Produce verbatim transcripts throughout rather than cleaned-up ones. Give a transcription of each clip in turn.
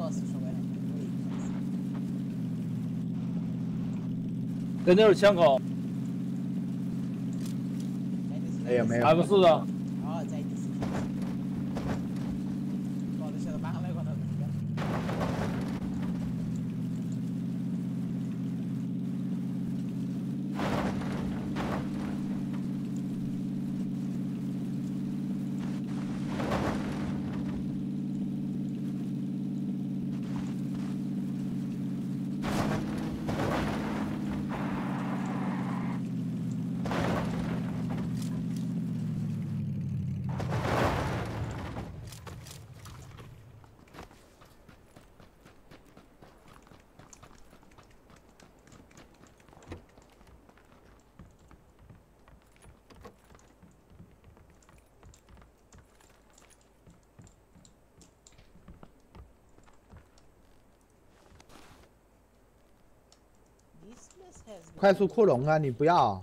人家有枪口， 没有没有， 还不是的。 快速扩容啊！你不要。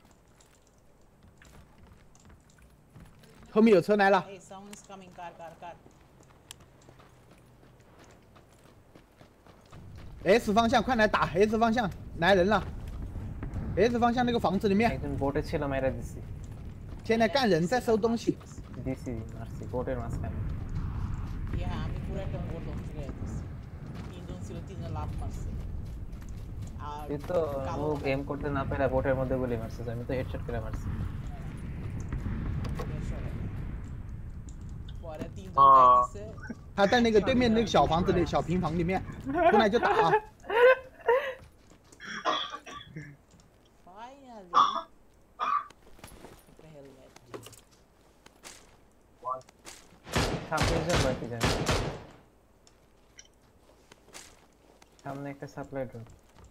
后面有车来了。S 方向，快来打 S 方向，来人了。S 方向那个房子里面。 একজন বোটে ছিল মেরে দিছি। 现在干人在收东西。 দিছি মারছি বোটের মাঝখানে। ইয়া আমি পুরো একটা বোট ধ্বংস করে দিছি। তিনজন ছিল তিনজন লাফ মারছে। আর এই তো ও গেম করতে না পেরে বোটের মধ্যে গুলি মারছে আমি তো হেডশট করে মারছি। 他在那个对面那个小房子里、小平房里面，出来就打啊！ সামনে একটা সাপ্লাই ড্রপ।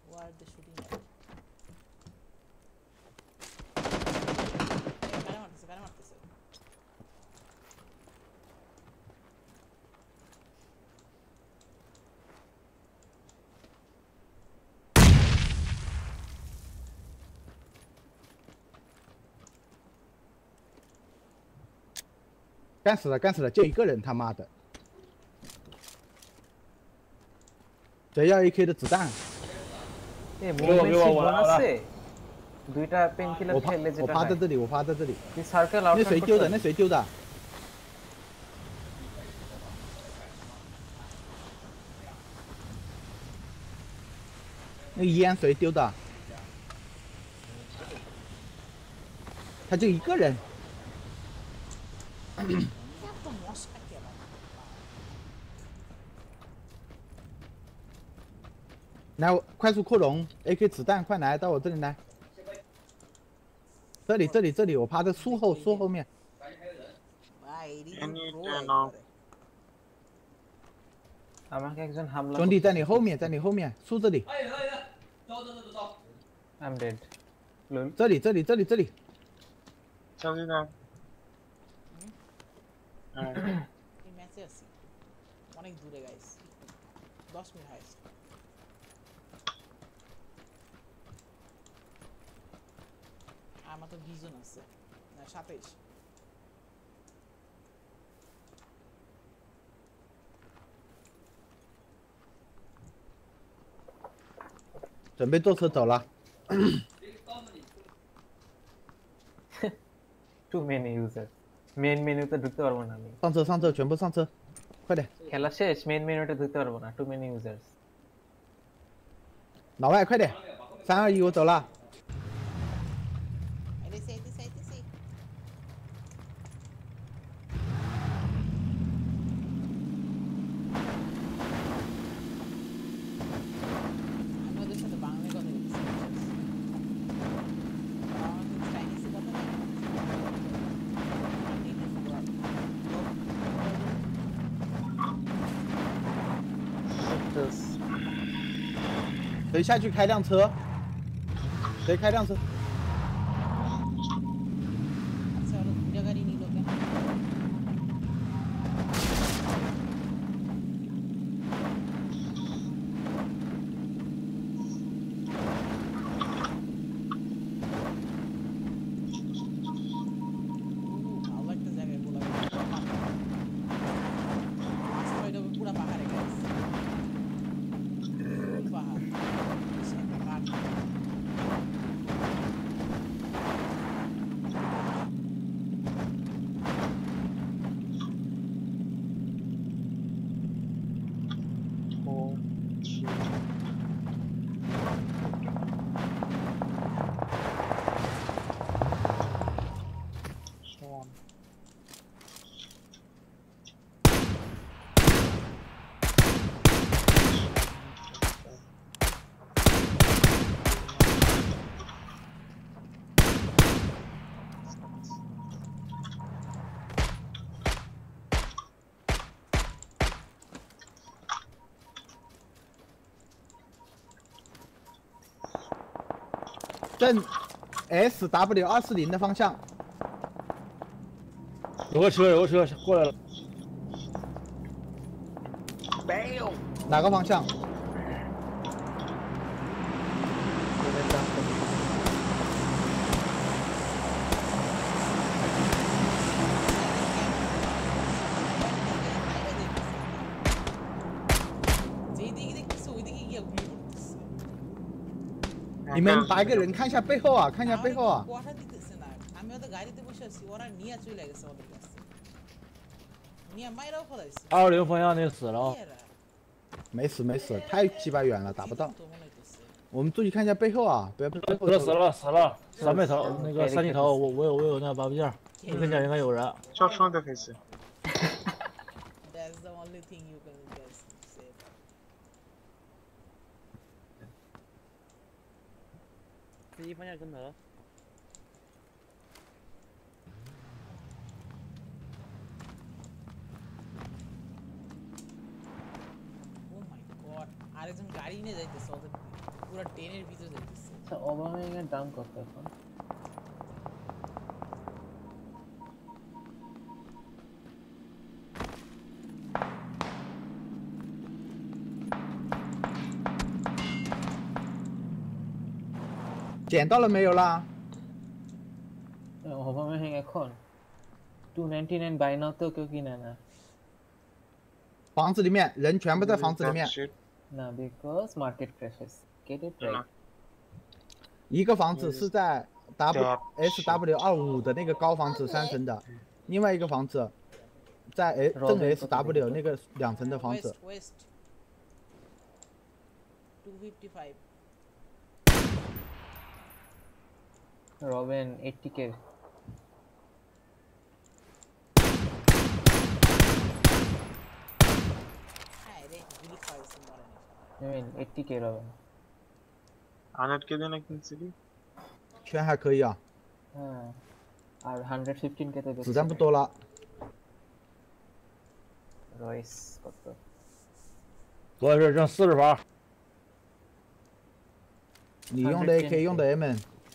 干死了，干死了，就一个人，他妈的！谁要 A K 的子弹？ 哎，给我给我我了。দুইটা পেন কিলার খেলে যেটা 我趴在这里，我趴在这里。 你 circle out 那谁丢的？那谁丢的？那烟谁丢的？他就一个人。来，快速扩容 ，A K 子弹，快来到我这里来。这里，这里，这里，我趴在树后，树后面。兄弟，在你后面，在你后面，树这里。 I'm dead。 这里，这里，这里，这里。 小心点。 嗯。অনেক দূরে গাইস দশ মিনিট হাইস্ট আমার তো ভিজন আছে না সাতাইশ 准备坐车走了。 Too many users。মেইন মেনুতে ঢুকতে পারবো না আমি। 上车上车，全部上车，快点。 খেলা শেষ মেইন মেনুতে ঢুকতে পারবো না too many users。 老外快点，三二一，我走了。谁下去开辆车？谁开辆车？ 正 S W 二四零的方向。 有个车，有个车过来了。 没有。 哪个方向？你们把一个人看一下背后啊，看一下背后啊。 二零方向那死了。 没死没死，太鸡巴远了，打不到。我们注意看一下背后啊，不要被背后。 死了死了，三倍头那个三级头，我我有我有那个八倍件，你跟前应该有人。 叫双的黑色。 司机方向跟头。 Oh my god! আরেকজন গাড়ি নিয়ে যাইতেছে ওদের পুরো ট্রেনের ভিতরে যাইতেছে। আচ্ছা ওবামাইং এর দাম কত এখন? 捡到了没有啦？ ওবামাইং এখন two ninety-nine buy now তো কেউ কিনে না। 房子里面人全部在房子里面。 那 because market crashes. Get it right. 一个房子是在 W S W 二五的那个高房子三层的，另外一个房子在 S 正 S W 那个两层的房子。 two fifty-five. Robin eighty K. I mean eighty K Robin. one hundred K देने की सिटी? 圈还可以啊。 嗯，और one fifteen K तो 子弹不多了。 Royce 可多。 我是挣四十发。 你用的 A K 用的 M。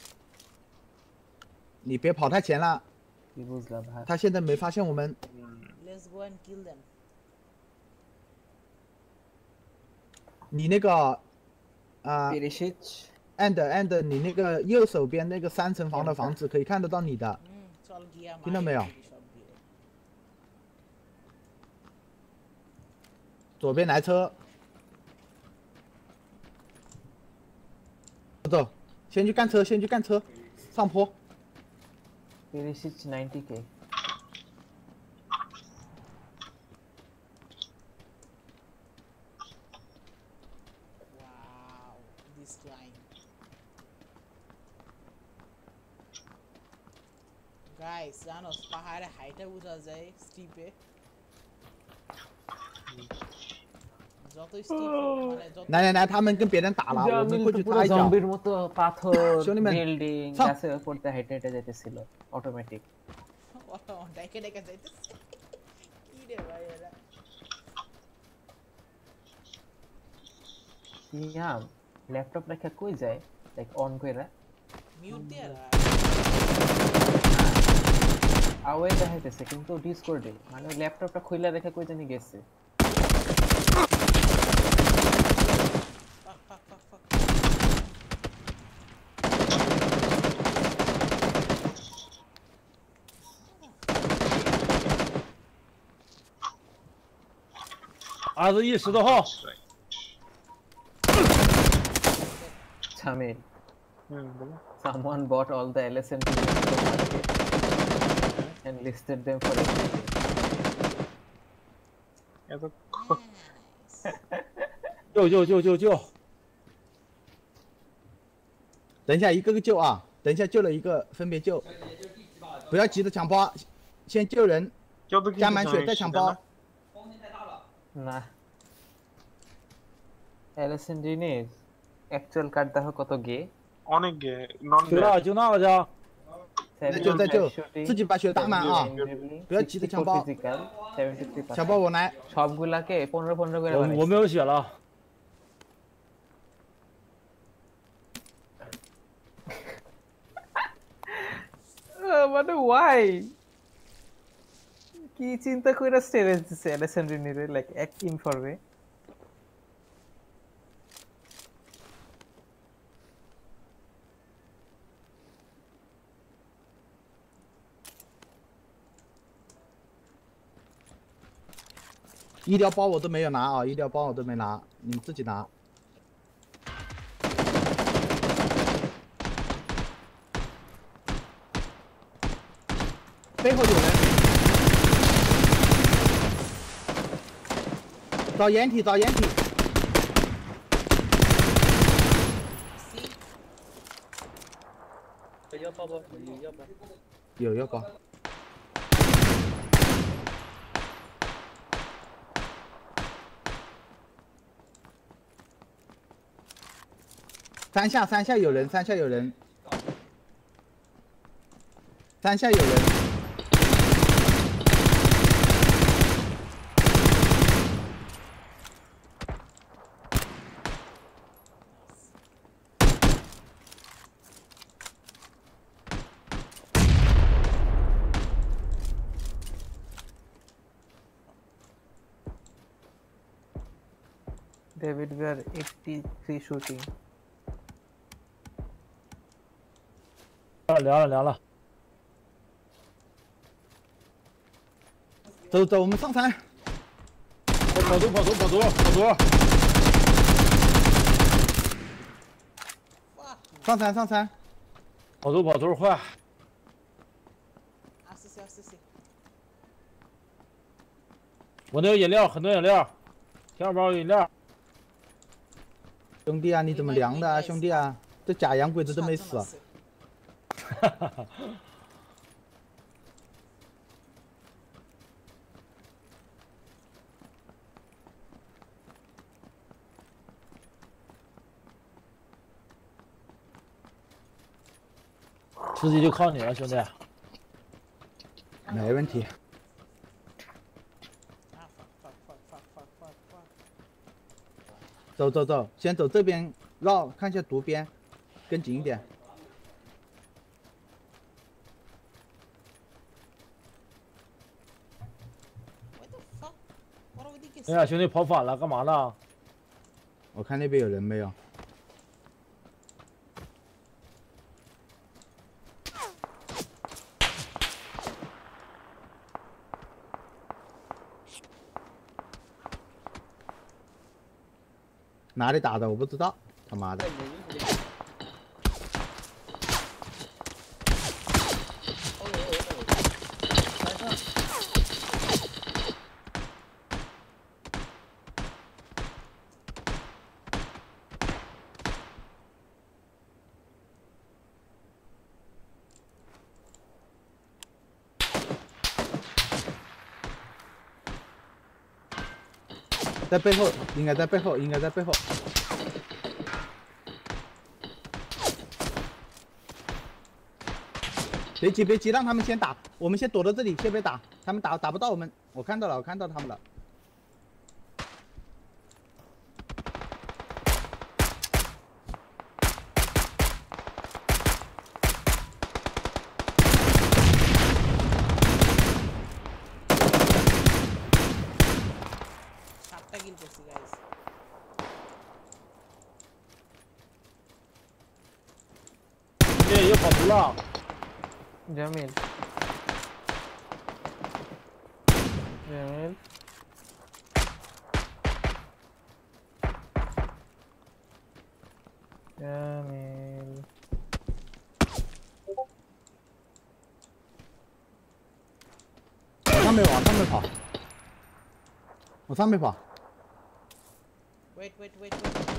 你别跑太前了。他现在没发现我们。 Let's go and kill them. 你那个，啊 ，and and 你那个右手边那个三层房的房子可以看得到你的，听到没有？左边来车，走，先去干车，先去干车，上坡。 Perisic ninety K。 Guys, জানো পাহাড়ে হাইটে উঠা যায় স্টিপে যত স্টিপ মানে যত 来来来，他们跟别人打了，我们过去插一脚。 জম্বির মতো পাথর বিল্ডিং গাছের উপর দিয়ে হাইটে হেঁটে যেতেছিল অটোমেটিক ওটা ডেকে ডেকে যাইতেছে কি রে ভাই এরা ইয়াম ল্যাপটপ রেখে কই যায় লাইক অন কইরা মিউট দিয়া আওয়াজ দেখাইতেছে কিন্তু ডিসকর্ডে মানে ল্যাপটপটা খুইলা রেখে কই জানি গেছে 二十一十多号。 Chamil. Someone bought all the L S M Ps in the market and listed them for it. 救救救救救！ 等一下，一个个救啊！等一下救了一个，分别救，不要急着抢包，先救人，加满血再抢包。 না L S M D নেই অ্যাকচুয়াল কার্ড দেখো কত গে অনেক গে নন গে就那个去再救再救自己把血打满啊不要急着抢包抢包我来 সবগুলাকে fifteen fifteen করে 我我没有血了 why? কি চিন্তা কইরা স্টেরেজ দিছে এলএসএমডি নিরে লাইক এক টিম করবে 医疗包我都没有拿啊，医疗包我都没拿，你们自己拿。背后有人，找掩体，找掩体。 要包包，要包。 有要包。山下，山下有人，山下有人，山下有人。 David, we are eighty-three shooting. 凉了凉了， 走走，我们上山。 跑图跑图跑图跑图。 上山上山。 跑图跑图快。 啊是是是是。 我那有饮料，很多饮料，挺二包饮料。 兄弟啊，你怎么凉的啊，兄弟啊？这假洋鬼子都没死。 哈哈哈。吃鸡就靠你了，兄弟。 没问题。走走走，先走这边绕，看一下毒边，跟紧一点。 哎呀，兄弟跑反了，干嘛呢？ 我看那边有人没有？哪里打的？我不知道，他妈的！在背后，应该在背后，应该在背后。别急，别急，让他们先打，我们先躲到这里，先别打，他们打打不到我们。我看到了，我看到他们了。 这又跑图了。 Jamil. Jamil. Jamil. 往上面，往上面跑，往上面跑。 Wait, wait, wait, wait.